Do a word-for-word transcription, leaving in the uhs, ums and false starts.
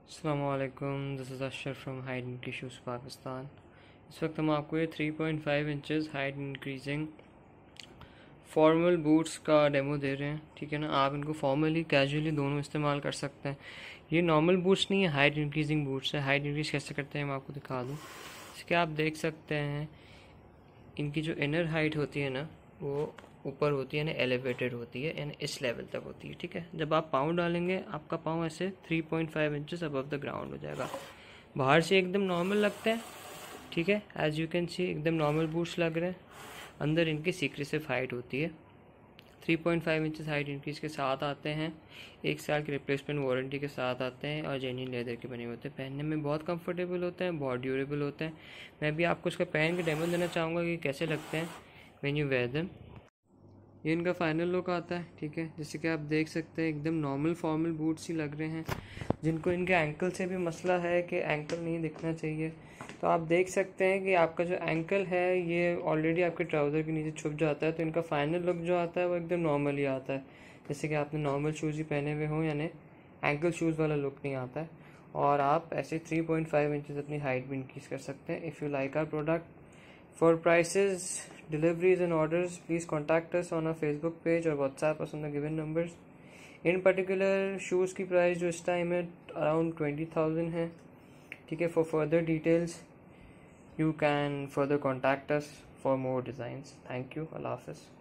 अस्सलामुअलैकुम, this is Ashar from height increase shoes Pakistan. इस वक्त हम आपको ये three point five inches height increasing formal boots का डेमो दे रहे हैं। ठीक है ना, आप इनको फॉर्मली कैजुअली दोनों इस्तेमाल कर सकते हैं। ये नॉर्मल बूट्स नहीं है, हाइट इंक्रीजिंग बूट्स है। हाइट इंक्रीज कैसे करते हैं मैं आपको दिखा दूँ। इसके आप देख सकते हैं इनकी जो इनर हाइट होती है ना, वो ऊपर होती है, यानी एलिवेटेड होती है, यानी इस लेवल तक होती है। ठीक है, जब आप पाँव डालेंगे आपका पाँव ऐसे three point five inches above the ground हो जाएगा। बाहर से एकदम नॉर्मल लगते हैं। ठीक है, एज यू कैन सी एकदम नॉर्मल बूट्स लग रहे हैं। अंदर इनकी सीक्रेसिव हाइट होती है। Three point five inches height increase के साथ आते हैं, एक साल की रिप्लेसमेंट वारंटी के साथ आते हैं और जेन्युइन लेदर के बने होते हैं। पहनने में बहुत कंफर्टेबल होते हैं, बहुत ड्यूरेबल होते हैं। मैं भी आपको इसका पहन के डेमो देना चाहूँगा कि कैसे लगते हैं व्हेन यू वेयर देम। ये इनका फाइनल लुक आता है। ठीक है, जैसे कि आप देख सकते हैं एकदम नॉर्मल फॉर्मल बूट्स ही लग रहे हैं। जिनको इनके एंकल से भी मसला है कि एंकल नहीं दिखना चाहिए, तो आप देख सकते हैं कि आपका जो एंकल है ये ऑलरेडी आपके ट्राउज़र के नीचे छुप जाता है। तो इनका फाइनल लुक जो आता है वो एकदम नॉर्मल ही आता है, जैसे कि आपने नॉर्मल शूज़ ही पहने हुए हों, यानी एंकल शूज़ वाला लुक नहीं आता है। और आप ऐसे थ्री पॉइंट फाइव इंचज़ अपनी हाइट भी इंक्रीज़ कर सकते हैं। If you like our product, for prices, deliveries and orders, please contact us on our Facebook page or WhatsApp us on the given numbers. In particular shoes की price जो इस time है around twenty thousand है। ठीक है, for further details you can further contact us for more designs. Thank you. Allah Hafiz.